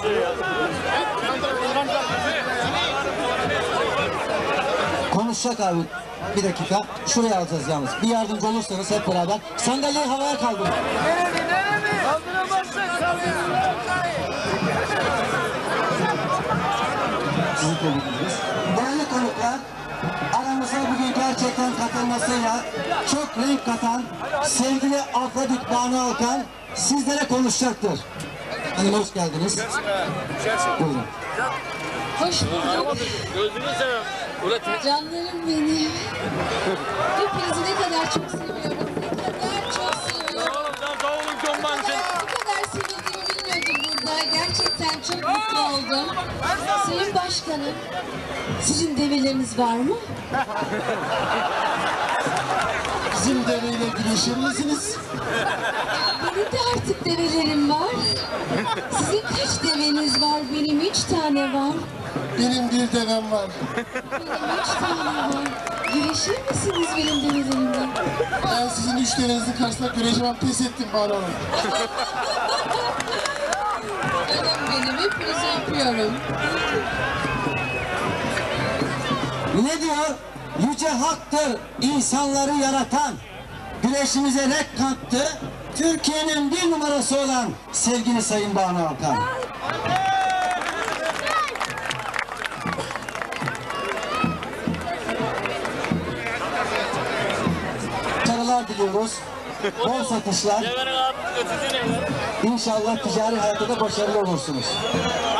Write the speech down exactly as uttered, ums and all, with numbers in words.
Konuşacak abi. Bir dakika. Şuraya alacağız yalnız. Bir yardımcı olursanız hep beraber. Sandalyeyi havaya kaldırın. Neremi neremi? Kaldıramazsın kaldıramazsın. Sizi tebrik ederiz. Değerli konuklar, aramıza bugün gerçekten katılmasıyla çok renk katan sevgili Afrodit Banu Alkan sizlere konuşacaktır. Hanım hoş geldiniz. Buyurun. Hoş bulduk. Gözünü seveyim. Canlarım benim. Hepinizi ne kadar çok seviyorum. Ne kadar çok seviyorum. Bu kadar sevildiğimi bilmiyordum burada. Gerçekten çok mutlu oldum. Sayın Başkanım, sizin develeriniz var mı? Bizim deveyle güreşir misiniz? Benim de artık develerim var. Sizin kaç deveniz var? Benim üç tane var. Benim bir devem var. Benim üç tane var. Güreşir misiniz benim develerimle? Ben sizin üç devenizin karşısında güreşmem, pes ettim Banu Hanım. Canım benim, hepinizi öpüyorum. Ne diyor? Yüce haktır insanları yaratan. Güreşimize renk kattı. Türkiye'nin bir numarası olan sevgili Sayın Banu Alkan. Başarılar diliyoruz. Bol satışlar. İnşallah ticari hayatta da başarılı olursunuz.